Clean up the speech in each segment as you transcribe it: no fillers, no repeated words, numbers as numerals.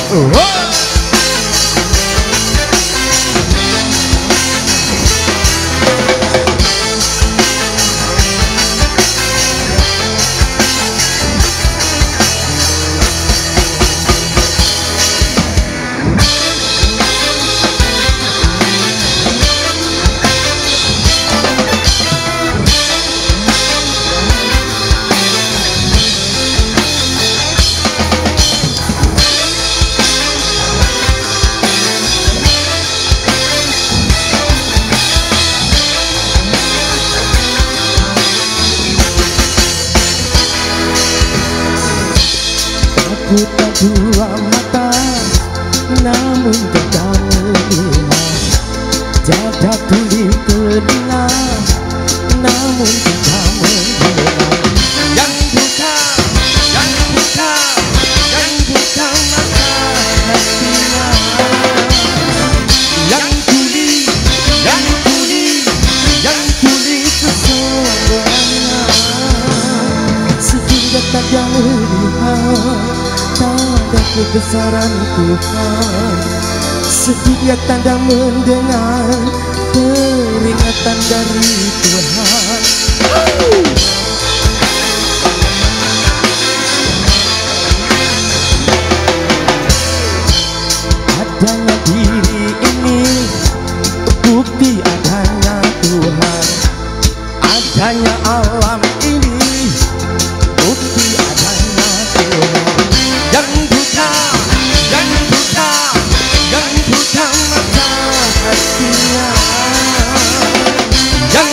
Ku tak dua mata, namun tidak melihat. Jaga tuli telinga, namun tidak mendengar. Yang buka mata hatinya. Yang tuli kesombongannya. Sehingga tak dia melihat tanda kebesaran Tuhan, setiap tanda mendengar peringatan dari Tuhan. Adanya diri ini bukti adanya Tuhan, adanya alam ini bukti adanya Tuhan. Yang buka mata hatinya. Yang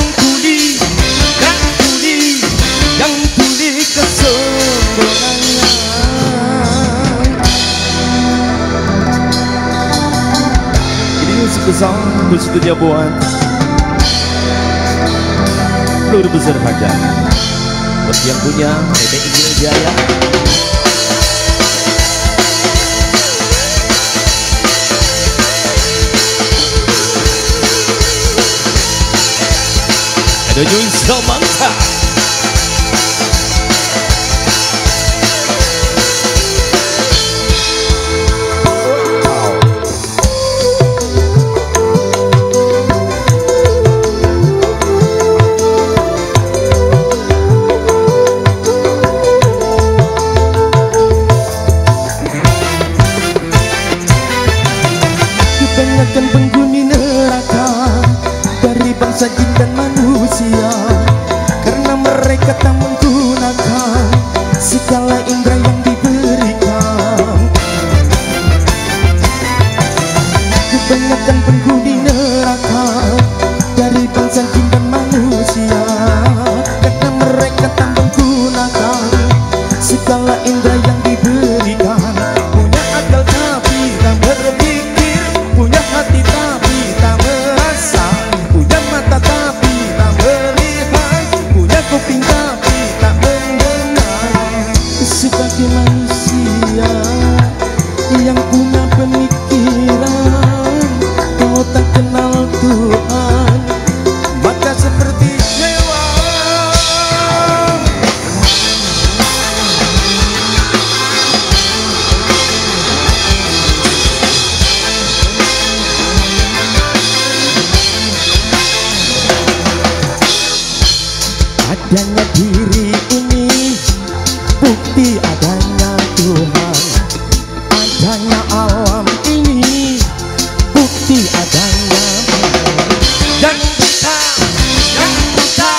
tuli kesombongannya. Ini musik khususnya buat seluruh besar saja. Buat yang punya Ede Inggil Jaya. Menuju Samantha. Kebanyakan penghuni neraka dari bangsa jin dan manusia, karena mereka tak menggunakan segala indera yang diberikan. Kebanyakan penghuni neraka dari bangsa jin dan manusia, karena mereka tak menggunakan segala indera yang diberikan. Punya akal tapi tak berpikir, punya hati tapi tak merasa, punya mata tapi tak melihat, punya kuping tapi tak mendengar. Sebagai manusia yang punya pemikiran, kau tak kenal Tuhan, maka seperti hewan. Adanya diri ini bukti adanya Tuhan, adanya alam ini bukti adanya Tuhan. Yang buka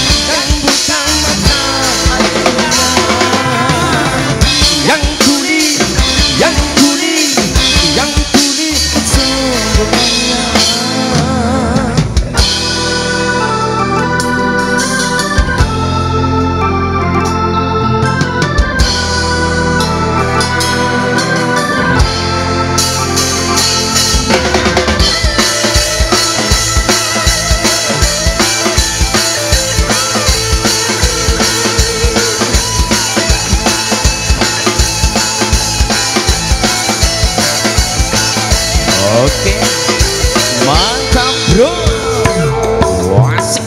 mata hatinya. Yang tuli kesombongannya. Oke, mantap bro. Wasik.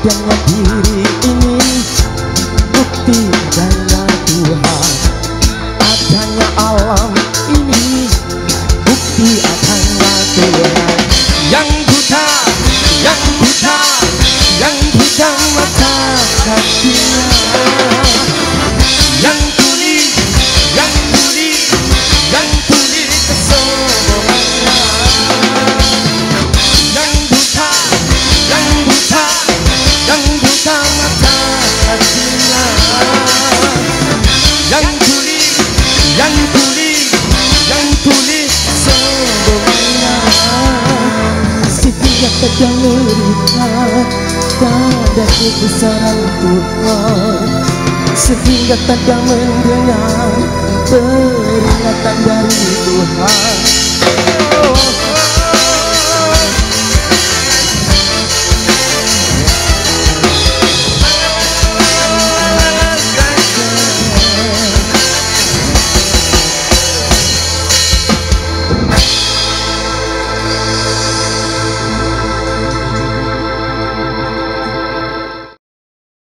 adanya diri ini bukti adanya Tuhan, adanya alam ini bukti adanya Tuhan. Yang buta, yang buta, yang buta mata hatinya, yang tuli, yang tuli, yang tuli kesombongannya. Yang buta, yang buta, yang buta mata hatinya, yang tuli, yang tuli, yang tuli kesombongannya. Sehingga tidak melihat tanda kebesaran Tuhan, sehingga tidak mendengar peringatan dari Tuhan.